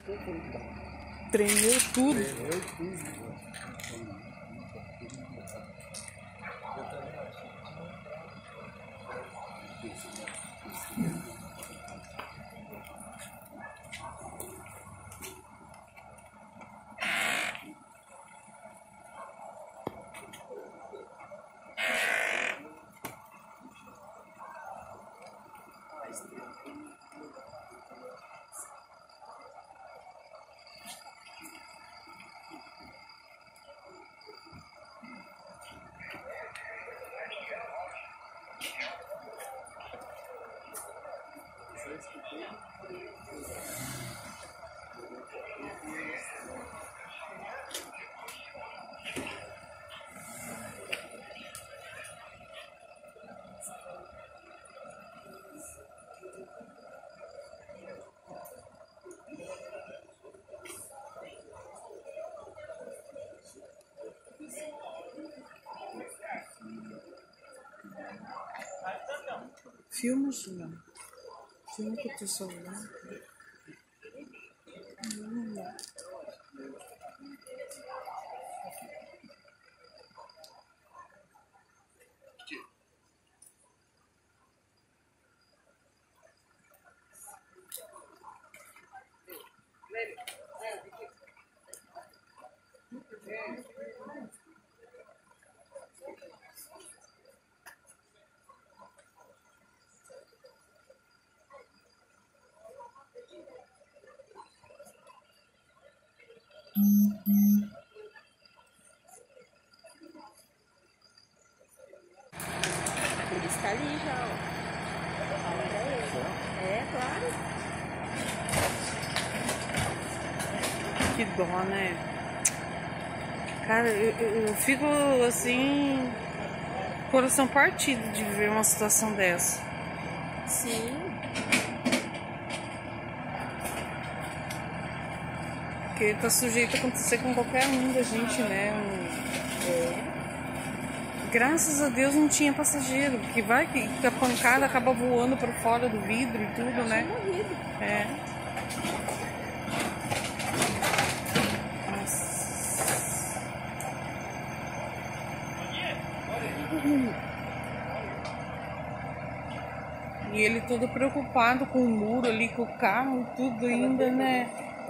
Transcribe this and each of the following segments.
Tremeu tudo. Tremeu tudo. Filma, Juliana. Filma com o teu celular. Ele está ali já, ó. É, claro. Que dó, né? Cara, eu fico assim, coração partido de ver uma situação dessa. Sim. Porque tá sujeito a acontecer com qualquer um da gente, né? Graças a Deus não tinha passageiro, que vai que a pancada acaba voando para fora do vidro e tudo, né? Morrido. É. Nossa. E ele todo preocupado com o muro ali, com o carro e tudo ainda, né?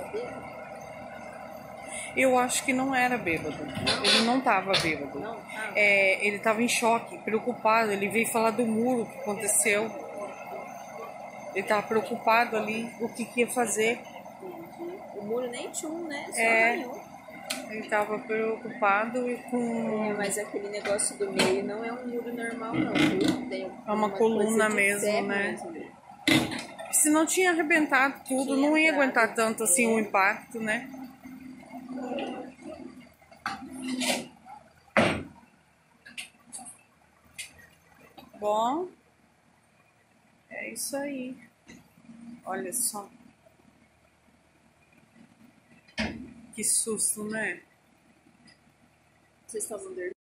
Eu acho que não era bêbado. Ele não estava bêbado. Não, tá. É, ele estava em choque, preocupado. Ele veio falar do muro que aconteceu. Ele estava preocupado ali, o que ia fazer. Entendi. O muro nem tinha um, né? Só É. arranhou. Ele estava preocupado e com... É, mas aquele negócio do meio não é um muro normal, não, viu? Tem É uma coluna coisa de mesmo, ferro né? mesmo. Se não tinha arrebentado tudo, Tinha não ia entrado. aguentar tanto assim o impacto, né? Bom, é isso aí. Olha só. Que susto, né? Vocês estavam dormindo?